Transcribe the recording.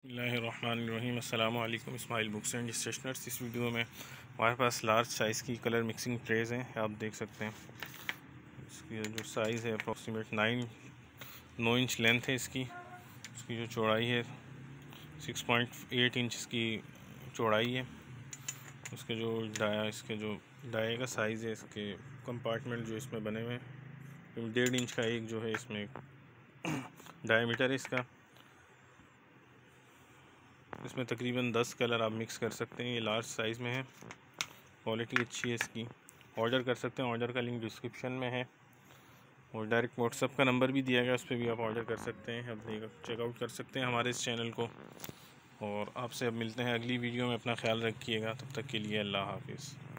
बिस्मिल्लाहिर्रहमानिर्रहीम। अस्सलामु अलैकुम। Ismail books and stationers. इस वीडियो में हमारे पास लार्ज साइज़ की कलर मिक्सिंग ट्रेज़ हैं, आप देख सकते हैं। इसकी जो साइज़ है अप्रॉक्सीमेट 9 इंच लेंथ है इसकी जो चौड़ाई है 6.8 इंच की चौड़ाई है। इसके जो डाया का साइज़ है, इसके कंपार्टमेंट जो इसमें बने हुए हैं, 1.5 इंच का एक जो है इसमें डायमीटर है इसका। इसमें तकरीबन 10 कलर आप मिक्स कर सकते हैं। ये लार्ज साइज़ में है, क्वालिटी अच्छी है इसकी। ऑर्डर कर सकते हैं, ऑर्डर का लिंक डिस्क्रिप्शन में है और डायरेक्ट व्हाट्सअप का नंबर भी दिया गया, उस पर भी आप ऑर्डर कर सकते हैं। आप चेकआउट कर सकते हैं हमारे इस चैनल को। और आपसे अब मिलते हैं अगली वीडियो में। अपना ख्याल रखिएगा, तब तक के लिए अल्लाह हाफिज़।